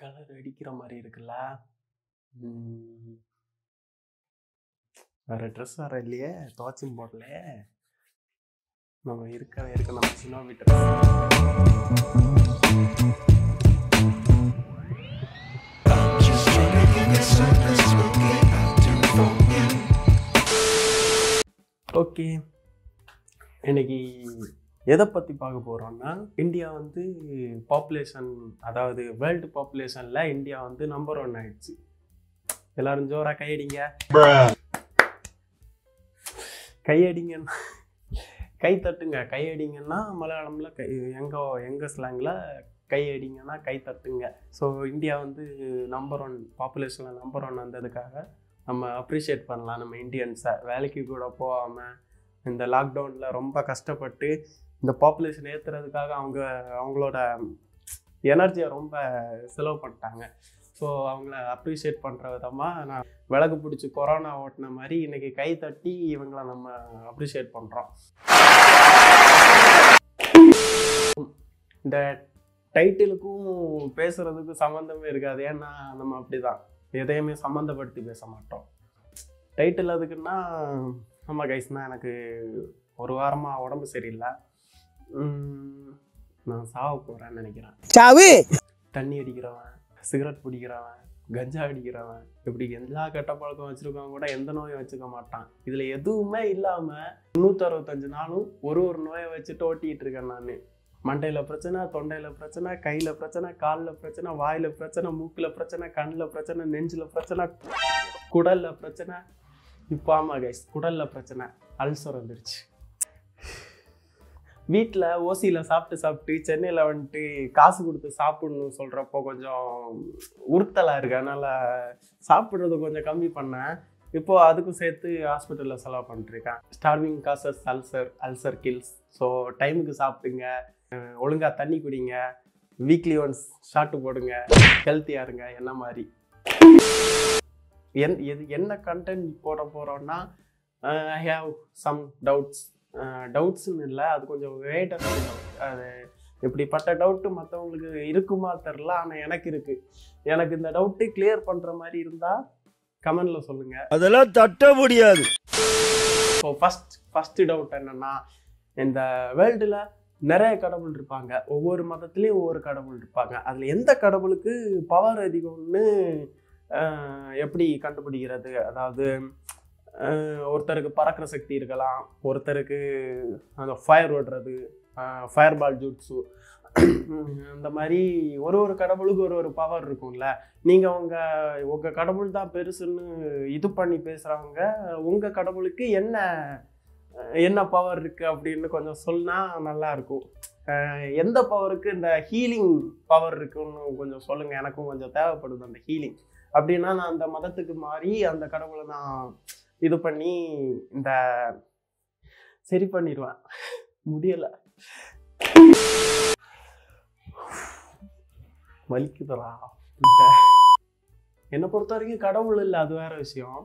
Colour அடிக்கிற மாதிரி இருக்குல்ல. வேற ட்ரெஸ் வேற இல்லையே, துவச்சும் போடல. நம்ம இருக்க நம்ம சின்ன வீட்டு ஓகே. இன்னைக்கு எதை பற்றி பார்க்க போகிறோம்னா, இந்தியா வந்து பாப்புலேஷன், அதாவது வேர்ல்டு பாப்புலேஷனில் இந்தியா வந்து நம்பர் 1 ஆயிடுச்சு. எல்லாரும் ஜோரா கையடிங்க. கையடிங்கன்னா கை தட்டுங்க. கையடிங்கன்னா மலையாளம்ல எங்கள் ஸ்லாங்கில் கையடிங்கன்னா கை தட்டுங்க. ஸோ இந்தியா வந்து நம்பர் 1 பாப்புலேஷனில் நம்பர் 1 வந்ததுக்காக நம்ம அப்ரிஷியேட் பண்ணலாம் நம்ம இந்தியன்ஸை. வேலைக்கு கூட போகாமல் இந்த லாக்டவுனில் ரொம்ப கஷ்டப்பட்டு இந்த பாப்புலேஷன் ஏற்றுறதுக்காக அவங்களோட எனர்ஜியை ரொம்ப செலவு பண்ணிட்டாங்க. ஸோ அவங்கள அப்ரிஷியேட் பண்ணுற விதமாக நான் விளக்கு பிடிச்சி கொரோனா ஓட்டின மாதிரி இன்றைக்கி கை தட்டி இவங்களை நம்ம அப்ரிஷியேட் பண்ணுறோம். இந்த டைட்டிலுக்கும் பேசுகிறதுக்கும் சம்மந்தமே இருக்காது. ஏன்னா நம்ம அப்படி தான் எதையுமே சம்மந்தப்படுத்தி பேச மாட்டோம். டைட்டில் அதுக்குன்னா நம்ம கைஸ்னா எனக்கு ஒரு வாரமாக உடம்பு சரியில்லை, நான் சாவ போகிறேன்னு நினைக்கிறேன். சாவு. தண்ணி அடிக்கிறவன், சிகரெட் பிடிக்கிறவன், கஞ்சா அடிக்கிறவன், இப்படி எல்லா கெட்ட பழக்கம் வச்சுருக்கவங்க கூட எந்த நோயும் வச்சுக்க மாட்டான். இதில் எதுவுமே இல்லாமல் 365 நாளும் ஒரு நோயை வச்சுட்டு ஓட்டிகிட்டு இருக்கேன் நான். மண்டையில் பிரச்சனை, தொண்டையில் பிரச்சனை, கையில் பிரச்சனை, காலில் பிரச்சனை, வாயில் பிரச்சனை, மூக்கில் பிரச்சனை, கண்ணில் பிரச்சனை, நெஞ்சில் பிரச்சனை, குடலில் பிரச்சனை. இப்போ ஆமாம் கைஸ், குடலில் பிரச்சனை, அல்சர் வந்துருச்சு. வீட்டில் ஓசியில் சாப்பிட்டு சென்னையில் வந்துட்டு காசு கொடுத்து சாப்பிடணும்னு சொல்கிறப்போ கொஞ்சம் உறுத்தலாக இருக்குது. அதனால் சாப்பிட்றது கொஞ்சம் கம்மி பண்ணேன். இப்போது அதுக்கும் சேர்த்து ஹாஸ்பிட்டலில் செலவு பண்ணிட்டுருக்கேன். Starving causes ulcer kills. So டைமுக்கு சாப்பிடுங்க, ஒழுங்காக தண்ணி குடிங்க, வீக்லி ஒன்ஸ் ஷாட்டு போடுங்க, ஹெல்த்தியாக இருங்க. என்ன மாதிரி என்ன கண்டென்ட் போட போகிறோன்னா, ஐ ஹாவ் சம் டவுட்ஸ்ன்னு இல்லை, அது கொஞ்சம் வேட்டஸ்ட் டவுட். அது இப்படிப்பட்ட டவுட்டு மற்றவங்களுக்கு இருக்குமா தெரில, ஆனால் எனக்கு இருக்குது. எனக்கு இந்த டவுட்டு கிளியர் பண்ணுற மாதிரி இருந்தால் கமெண்ட்ல சொல்லுங்கள். அதெல்லாம் தட்ட முடியாது. ஸோ ஃபஸ்ட்டு டவுட் என்னென்னா, இந்த வேர்ல்டில் நிறைய கடவுள் இருப்பாங்க. ஒவ்வொரு மதத்துலேயும் ஒவ்வொரு கடவுள் இருப்பாங்க. அதில் எந்த கடவுளுக்கு பவர் அதிகம்னு எப்படி கண்டுபிடிக்கிறது? அதாவது ஒருத்தருக்கு பறக்கிற சக்தி இருக்கலாம், ஒருத்தருக்கு அந்த ஃபயர் ஓடுறது, ஃபயர் பால் ஜூட்ஸு, அந்த மாதிரி ஒரு கடவுளுக்கு ஒரு பவர் இருக்கும்ல. நீங்கள் உங்கள் கடவுள் தான் பெருசுன்னு இது பண்ணி பேசுகிறவங்க, உங்கள் கடவுளுக்கு என்ன பவர் இருக்குது அப்படின்னு கொஞ்சம் சொன்னால் நல்லாயிருக்கும். எந்த பவருக்கு இந்த ஹீலிங் பவர் இருக்குன்னு கொஞ்சம் சொல்லுங்கள். எனக்கும் கொஞ்சம் தேவைப்படுது அந்த ஹீலிங். அப்படின்னா நான் அந்த மதத்துக்கு மாறி அந்த கடவுளை நான் இது பண்ணி இந்த சரி பண்ணிடுவேன். முடியலை, வலிக்குதுடா. என்னை பொறுத்த வரைக்கும் கடவுள் இல்லை, அது வேற விஷயம்.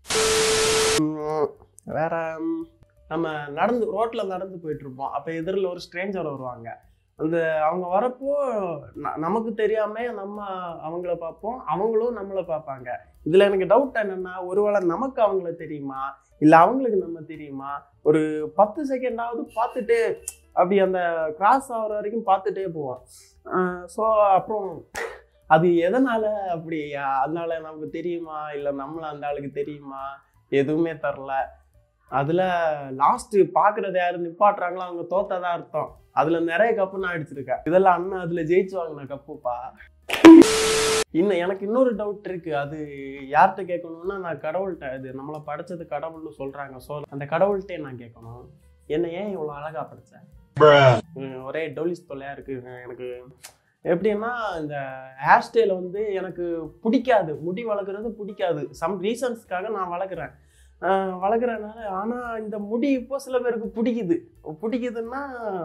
வேற, நம்ம ரோட்டில் நடந்து போயிட்டுருப்போம். அப்போ எதிரில் ஒரு ஸ்ட்ரேஞ்சர் வருவாங்க. அவங்க வரப்போ நமக்கு தெரியாமல் நம்ம அவங்கள பார்ப்போம், அவங்களும் நம்மளை பார்ப்பாங்க. இதில் எனக்கு டவுட் என்னென்னா, ஒருவேளை நமக்கு அவங்கள தெரியுமா இல்லை அவங்களுக்கு நம்ம தெரியுமா? ஒரு 10 செகண்டாவது பார்த்துட்டு அப்படி அந்த கிராஸ் ஆகிற வரைக்கும் பார்த்துட்டே போவோம். ஸோ அப்புறம் அது எதனால் அப்படி? அதனால நமக்கு தெரியுமா இல்லை நம்மளை அந்த ஆளுக்கு தெரியுமா? எதுவுமே தரல. அதில் லாஸ்ட்டு பார்க்குறது யார் நிப்பாட்டுறாங்களோ அவங்க தோத்ததான் அர்த்தம். அதில் நிறைய கப்பு நான் அடிச்சிருக்கேன். இதெல்லாம் அண்ணன் அதில் ஜெயிச்சு வாங்கின கப்புப்பா. எனக்கு இன்னொரு டவுட் இருக்குது. அது யார்கிட்ட கேட்கணும்னா, நான் கடவுள்கிட்ட, இது நம்மளை படைச்சது கடவுள்னு சொல்கிறாங்க. ஸோ அந்த கடவுள்கிட்டே நான் கேட்கணும், என்ன ஏன் இவ்வளோ அழகாக படைச்சேன்? ஒரே டொலிஸ் தொல்லையாக இருக்குது எனக்கு. எப்படின்னா, இந்த ஹேர் ஸ்டைலை வந்து எனக்கு பிடிக்காது, முடி வளர்க்குறது பிடிக்காது. சம் ரீசன்ஸ்க்காக நான் வளர்க்குறதுனால. ஆனால் இந்த முடி இப்போ சில பேருக்கு பிடிக்குதுன்னா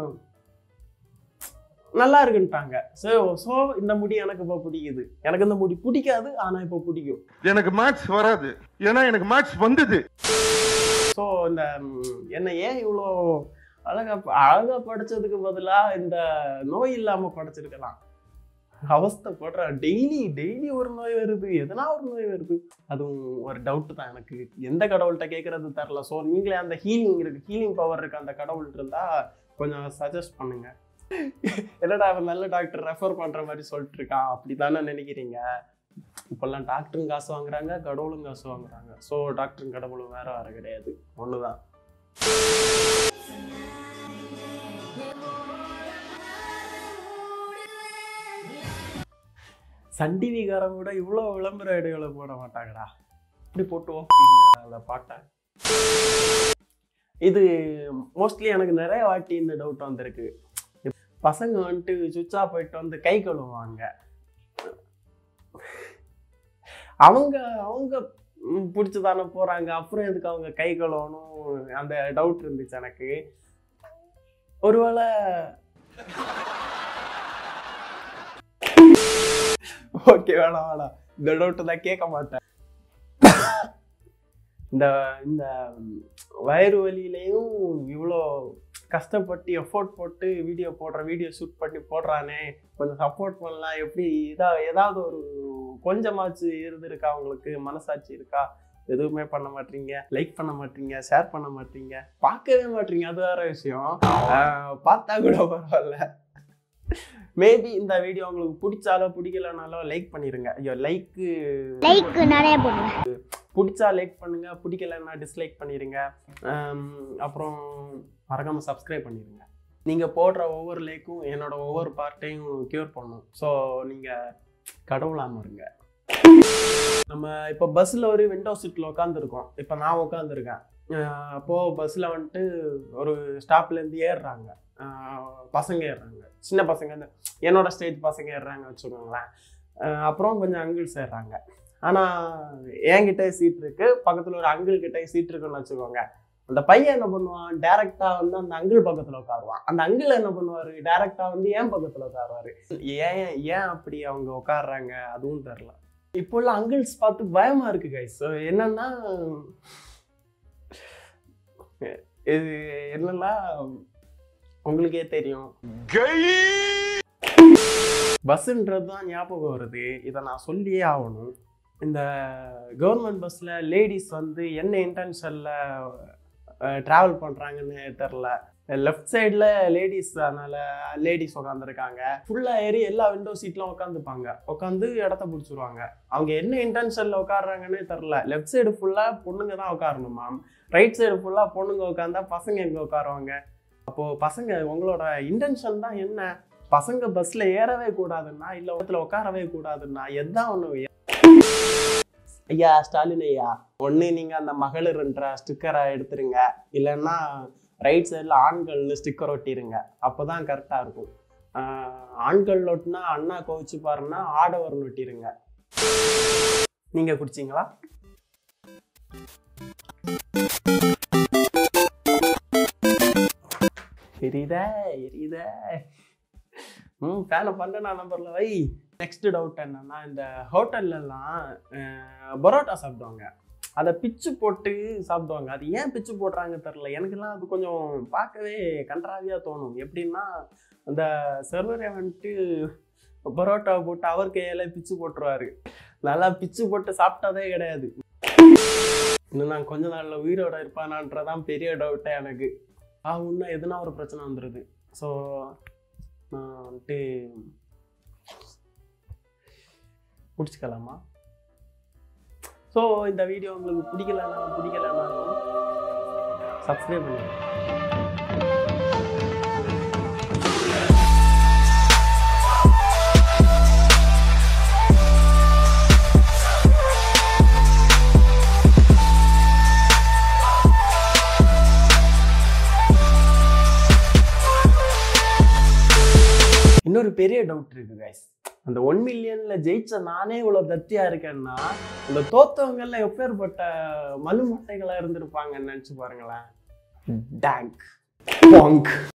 நல்லா இருக்குன்ட்டாங்க. ஸோ இந்த முடி எனக்கு இப்போ பிடிக்குது. எனக்கு இந்த முடி பிடிக்காது, ஆனால் இப்போ பிடிக்கும். எனக்கு மேட்ச் வராது, ஏன்னா எனக்கு மேட்ச் வந்தது. ஸோ இந்த என்ன ஏன் இவ்வளோ அழகா படைச்சதுக்கு பதிலாக இந்த நோய் இல்லாமல் படைச்சிருக்கலாம். அவஸ்தைப்படுற. டெய்லி ஒரு நோய் வருது, எதனா ஒரு நோய் வருது. அதுவும் ஒரு டவுட் தான் எனக்கு, எந்த கடவுள்கிட்ட கேட்கறது தெரில. ஸோ நீங்களே அந்த ஹீலிங் பவர் இருக்கு அந்த கடவுள் இருந்தா கொஞ்சம் சஜஸ்ட் பண்ணுங்க. என்னடா அவன் நல்ல டாக்டர் ரெஃபர் பண்ற மாதிரி சொல்லிட்டு இருக்கான் அப்படி தானே நினைக்கிறீங்க? இப்பெல்லாம் டாக்டரும் காசு வாங்குறாங்க, கடவுளும் காசு வாங்குறாங்க. ஸோ டாக்டரும் கடவுளும் வேற கிடையாது, ஒண்ணுதான். சன் டிவிக்காரங்க கூட இவ்வளோ விளம்பர இடையில போட மாட்டாங்கடா. இப்படி போட்டு ஓப்பீங்க அந்த பாட்டை. இது மோஸ்ட்லி எனக்கு நிறைய வாட்டி இந்த டவுட் வந்திருக்கு. பசங்க வந்துட்டு சுவிட்ச் ஆஃப் போயிட்டு வந்து கை கழுவுவாங்க. அவங்க பிடிச்சதானே போறாங்க, அப்புறம் எதுக்கு அவங்க கை கழுவணும்? அந்த டவுட் இருந்துச்சு எனக்கு. ஒருவேளை ஓகே, வேணாம் இந்த டவுட் தான் கேட்க மாட்டேன். இந்த வயிறு வலியிலையும் இவ்வளோ கஷ்டப்பட்டு எஃபோர்ட் போட்டு வீடியோ ஷூட் பண்ணி போடுறானே, கொஞ்சம் சப்போர்ட் பண்ணலாம். எப்படி ஏதாவது ஒரு கொஞ்சமாச்சு இருந்திருக்கா உங்களுக்கு? மனசாட்சி இருக்கா? எதுவுமே பண்ண மாட்டீங்க, லைக் பண்ண மாட்டீங்க, ஷேர் பண்ண மாட்டீங்க, பார்க்கவே மாட்டீங்க. அது வேற விஷயம். பார்த்தா கூட பரவாயில்ல. மேபி இந்த வீடியோ உங்களுக்கு பிடிச்சாலோ பிடிக்கலனாலும் லைக் பண்ணிருங்க. ஐயோ, லைக் நிறைய போடுங்க. பிடிச்சா லைக் பண்ணுங்க, பிடிக்கலன்னா டிஸ்லைக் பண்ணிடுங்க. அப்புறம் மறக்காம சப்ஸ்கிரைப் பண்ணிடுங்க. நீங்க போடுற ஒவ்வொரு லைக்கும் என்னோட ஒவ்வொரு பார்ட்டையும் கியூர் பண்ணும். ஸோ நீங்க கடவுளாம இருங்க. நம்ம இப்போ பஸ்ஸில் ஒரு விண்டோ சீட்டில் உட்காந்துருக்கோம். இப்போ நான் உட்காந்துருக்கேன். அப்போது பஸ்ஸில் வந்துட்டு ஒரு ஸ்டாப்லேருந்து ஏறுறாங்க பசங்க, ஏறுறாங்க சின்ன பசங்க, என்னோட ஸ்டேஜ் பசங்க ஏறுறாங்க வச்சுக்கோங்களேன். அப்புறம் கொஞ்சம் அங்கிள்ஸ் ஏறுறாங்க. ஆனால் என்கிட்ட சீட் இருக்கு, பக்கத்தில் ஒரு அங்கிள் கிட்டே சீட் இருக்குன்னு வச்சுக்கோங்க. அந்த பையன் என்ன பண்ணுவான், டைரக்டா வந்து அந்த அங்கிள் பக்கத்தில் உட்காருவான். அந்த அங்கிள் என்ன பண்ணுவார், டைரக்டா வந்து ஏன் பக்கத்தில் உட்காருவாரு. ஏன் அப்படி அவங்க உட்காடுறாங்க அதுவும் தெரில. இப்போ உள்ள அங்கிள்ஸ் பார்த்து பயமா இருக்கு கைஸ். என்னன்னா இது என்னன்னா உங்களுக்கே தெரியும், பஸ்ன்றது தான் ஞாபகம் வருது. இதை நான் சொல்லியே ஆகணும். இந்த கவர்மெண்ட் பஸ்ஸில் லேடிஸ் வந்து என்ன இன்டென்ஷனில் ட்ராவல் பண்ணுறாங்கன்னு தெரில. லெஃப்ட் சைடில் லேடிஸ், அதனால் லேடிஸ் உட்காந்துருக்காங்க. ஃபுல்லாக ஏறி எல்லா விண்டோ சீட்லாம் உட்காந்து இடத்த பிடிச்சிருவாங்க. அவங்க என்ன இன்டென்ஷனில் உட்காடுறாங்கன்னே தெரில. லெஃப்ட் சைடு ஃபுல்லாக பொண்ணுங்க தான் உட்காரணுமா, ரைட் சைடு ஃபுல்லாக பொண்ணுங்க உட்காந்தா பசங்க எங்கே உட்காருவாங்க? அப்போது பசங்க உங்களோட இன்டென்ஷன் தான் என்ன? பசங்க பஸ்ஸில் ஏறவே கூடாதுன்னா, இல்லை இடத்துல உட்காரவே கூடாதுன்னா, எதான் ஒன்று? ஐயா ஸ்டாலின் ஐயா, ஒன்று நீங்கள் அந்த மகளிர்ன்ற ஸ்டிக்கரை எடுத்துருங்க, இல்லைன்னா ரைட் சைடில் ஆண்கள்னு ஸ்டிக்கர் ஒட்டிடுங்க. அப்போ தான் கரெக்டாக இருக்கும். ஆண்கள் ஒட்டினா அண்ணா கோவிச்சு பாருன்னா ஆடவர்னு ஒட்டிடுங்க. நீங்கள் குடிச்சிங்களா? எரியுதே ஃபேனை பண்ண நம்பர்ல வை. நெக்ஸ்ட் டவுட் என்னன்னா, இந்த ஹோட்டல்லாம் பரோட்டா சாப்பிடுவாங்க, அதை பிச்சு போட்டு சாப்பிடுவாங்க. அது ஏன் பிச்சு போடுறாங்க தெரில. எனக்குலாம் அது கொஞ்சம் பார்க்கவே கன்றாவியாக தோணும். எப்படின்னா, அந்த சர்வரே வந்துட்டு பரோட்டா போட்டு அவர் கையில பிச்சு போட்டுருவாரு. நல்லா பிச்சு போட்டு சாப்பிட்டதே கிடையாது. இன்னும் நான் கொஞ்ச நாளில் உயிரோட இருப்பானான்றதான் பெரிய டவுட்டே எனக்கு. இன்னும் எதுனா ஒரு பிரச்சனை வந்துடுது. ஸோ நான் வந்துட்டு பிடிச்சிக்கலாமா? ஸோ இந்த வீடியோ உங்களுக்கு பிடிக்கலனாலும் சப்ஸ்கிரைப் பண்ணுங்க. இன்னொரு பெரிய டவுட் இருக்கு கைஸ். அந்த 1 மில்லியன்ல ஜெயிச்ச நானே இவ்வளவு தத்தியா இருக்கேன்னா, இந்த தோத்தவங்க எல்லாம் எப்பேற்பட்ட மலு மட்டைகளா இருந்திருப்பாங்கன்னு நினைச்சு பாருங்களேன். டேங்க்